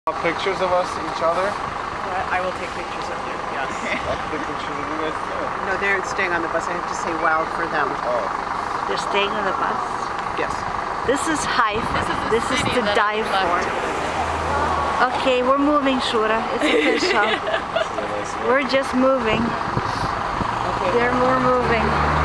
Pictures of us, each other? I will take pictures of you, yes. I'll take pictures of you guys too. No, they're staying on the bus. I have to say wow for them. Oh. They're staying on the bus? Yes. This is Haifa. This is to die for. Left. Okay, we're moving, Shura. It's official. We're just moving. Okay. We're moving.